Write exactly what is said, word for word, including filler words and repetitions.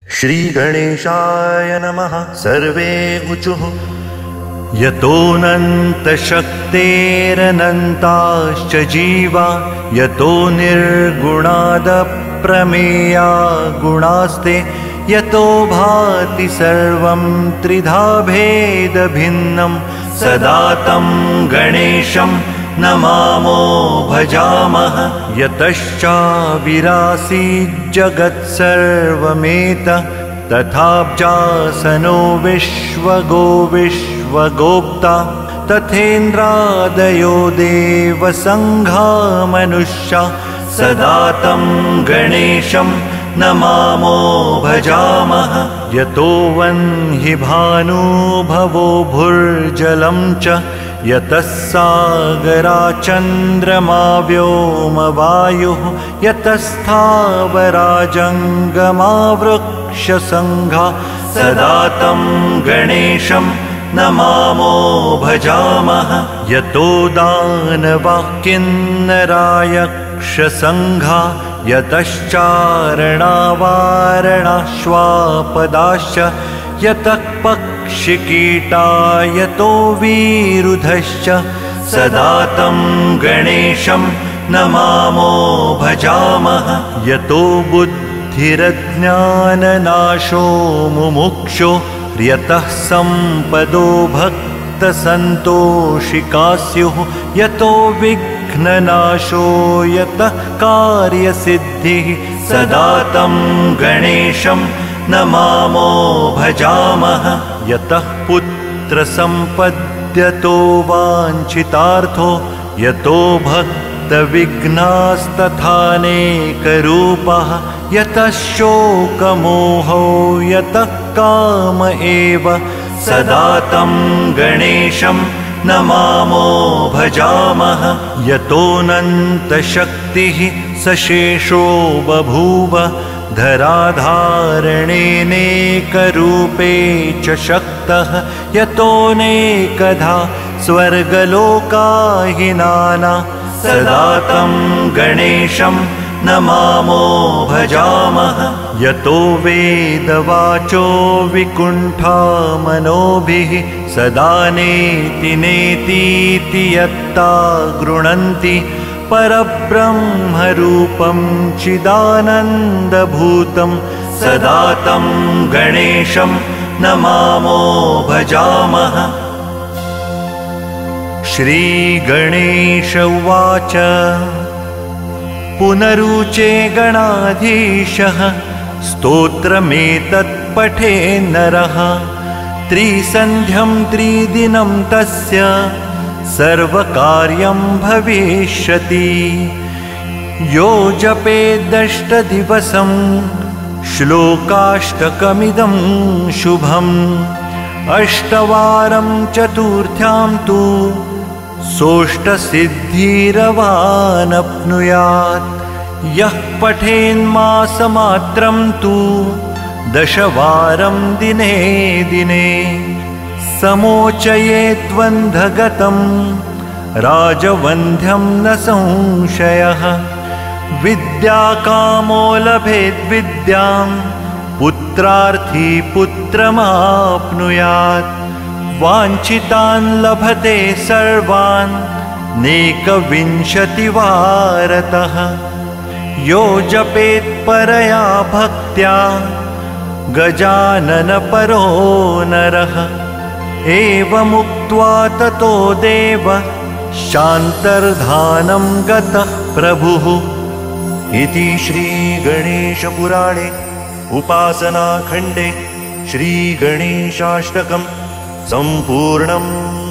श्रीगणेशाय नमः। सर्वे ऊचुः। यतोऽनन्तशक्तेरनन्ताश्च जीवा, यतो निर्गुणादप्रमेया गुणास्ते, यतो भाति सर्वं त्रिधा भेदभिन्नं, सदा तं गणेशं नमामो भजामः। यतश्चाविरासीज्जगत्सर्वमेत, तथाब्जासनो विश्वगो विश्वगोप्ता, तथेन्द्रादयो देवसङ्घा मनुष्या, सदा तं गणेशं नमामो भजामः। यतो वह्नि भानुभवो भुर्जलं च, यतः सागरा चन्द्रमा व्योम वायुः, यतस्थावरा जङ्गमा वृक्षसङ्घा, सदा तं गणेशं नमामो भजामः। यतो दानवा किन्नरा यक्षसङ्घा, यतश्चारणा वारणाश्वापदाश्च, यतः पक्षिकीटा यतो वीरुधश्च, सदा तं गणेशं नमामो भजामः। यतो बुद्धिरज्ञाननाशो मुमुक्षो, यतः सम्पदो भक्तसन्तोषिका स्युः, यतो विघ्ननाशो यतः कार्यसिद्धिः, सदा तं गणेशं नमामो भजामः। यतः पुत्रसम्पद्यतो वाञ्छितार्थो, यतो भक्तविघ्नास्तथानेकरूपः, यतः शोकमोहो यतः काम एव, सदा तं गणेशं नमामो भजामः। यतोऽनन्तशक्तिः सशेषो बभूव, धराधारणेनेकरूपे च शक्तः, यतोऽनेकधा स्वर्गलोकाहिनाना, सदा तं गणेशं नमामो भजामः। यतो वेदवाचो विकुण्ठा मनोभिः, सदा नेति नेतीति यत्ता गृह्णन्ति, परब्रह्मरूपं चिदानन्दभूतं, सदा तं गणेशं नमामो भजामः। श्रीगणेश उवाच। पुनरुचे गणाधीशः, स्तोत्रमेतत् पठेन्नरः, त्रिसन्ध्यं त्रिदिनं तस्य सर्वकार्यं भविष्यति। यो जपेदष्टदिवसं श्लोकाष्टकमिदं शुभम्, अष्टवारं चतुर्थ्यां तु सोष्टसिद्धिरवानप्नुयात्। यः पठेन्मासमात्रं तु दशवारं दिने दिने, समोचयेद्वन्धगतं राजवन्ध्यं न संशयः। विद्याकामो लभेद्विद्यां, पुत्रार्थी पुत्रमाप्नुयात्। वाञ्छितान् लभते सर्वान् नेकविंशतिवारतः। यो जपेत् परया भक्त्या गजाननपरो नरः, एवमुक्त्वा ततो देव शान्तर्धानं गतः प्रभुः। इति श्रीगणेशपुराणे उपासनाखण्डे श्रीगणेशाष्टकं सम्पूर्णम्।